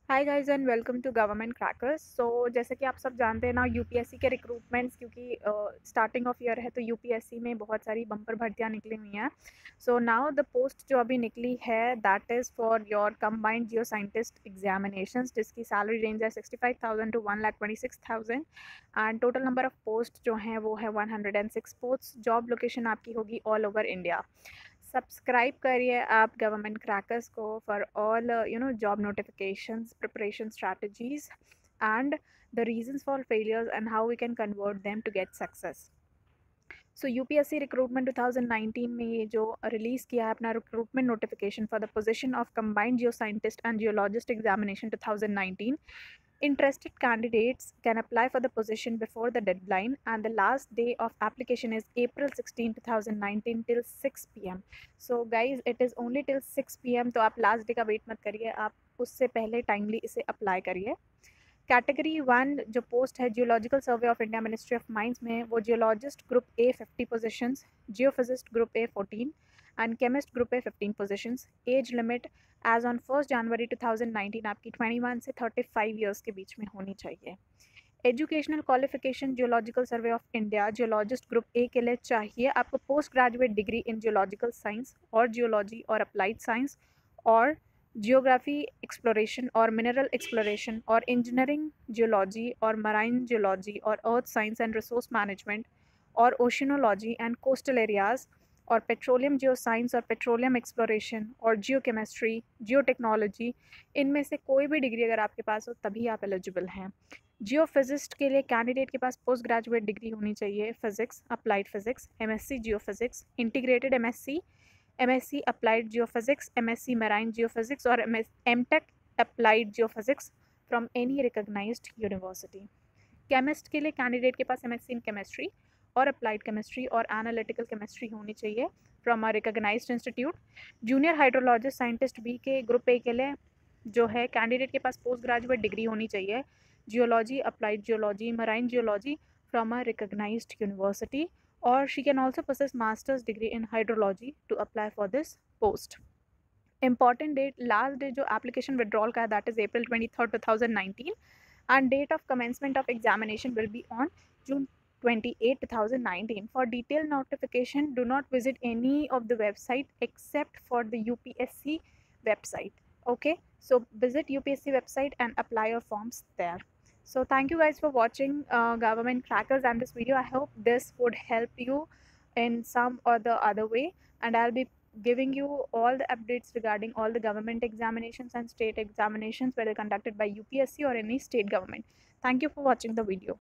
Hi guys and welcome to government crackers. जैसे कि आप सब जानते हैं ना, यूपीएससी के रिक्रूटमेंट्स क्योंकि स्टार्टिंग ऑफ ईयर है तो यूपीएससी में बहुत सारी बम्पर भर्तियां निकली हुई हैं। सो नाउ द पोस्ट जो अभी निकली है that is for your combined geoscientist examinations, जिसकी सैलरी रेंज है 65,000 to 1,26,000 and total number of post जो हैं वो है 106 पोस्ट। जॉब लोकेशन आपकी होगी ऑल ओवर इंडिया। सब्सक्राइब करिए आप गवर्नमेंट क्रैकर्स को for all job notifications, preparation strategies and the reasons for failures and how we can convert them to get success. So UPSC recruitment 2019 में ये जो release किया है अपना recruitment notification for the position of combined geoscientist and geologist examination 2019. Interested candidates can apply for the position before the deadline, and the last day of application is April 16, 2019 till 6 p.m. So guys, it is only till 6 p.m. तो आप last day का wait मत करिए, आप उससे पहले timely इसे apply करिए। कैटेगरी 1 जो पोस्ट है geological survey of India ministry of mines में, वो जियोलॉजिस्ट ग्रुप ए 50 पोजिशंस, geophysicist group A 14 and chemist group A 15 positions. Age limit age on 1 जनवरी 2019 आपकी 21 से 35 ईयर्स के बीच में होनी चाहिए। Educational qualification geological survey of India geologist group A के लिए चाहिए आपको post graduate degree in geological science और जियोलॉजी और अप्लाइड साइंस और जियोग्राफी एक्सप्लोरेशन और मिनरल एक्सप्लोरेशन और इंजीनियरिंग जियोलॉजी और मराइन जियोलॉजी और earth science and resource management और ओशनोलॉजी एंड कोस्टल एरियाज़ और पेट्रोलियम जियो साइंस और पेट्रोलियम एक्सप्लोरेशन और जियो केमिस्ट्री, जियो टेक्नोलॉजी, इनमें से कोई भी डिग्री अगर आपके पास हो तभी आप एलिजिबल हैं। जियो फिजिस्ट के लिए कैंडिडेट के पास पोस्ट ग्रेजुएट डिग्री होनी चाहिए, physics, applied physics, MSc geophysics, integrated MSc, MSc applied geophysics, MSc marine geophysics और MTech applied geophysics from any recognized university. Chemist के लिए कैंडिडेट के पास एमएससी इन केमिस्ट्री और अप्लाइड केमिस्ट्री और analytical chemistry होनी चाहिए from a recognized institute. Junior hydrologist scientist B के ग्रुप ए के लिए जो है कैंडिडेट के पास पोस्ट ग्रेजुएट डिग्री होनी चाहिए, geology, applied geology, marine geology from a recognized university, or she can also possess master's degree in hydrology to apply for this post. Important date, last day जो application withdrawal का है that is April 23rd 2019 and date of commencement of examination will be on June 28 2019. For detailed notification do not visit any of the website except for the UPSC website. Okay, so visit UPSC website and apply your forms there. So thank you guys for watching government crackers and this video. I hope this would help you in some or the other way, and I'll be giving you all the updates regarding all the government examinations and state examinations whether conducted by UPSC or any state government. Thank you for watching the video.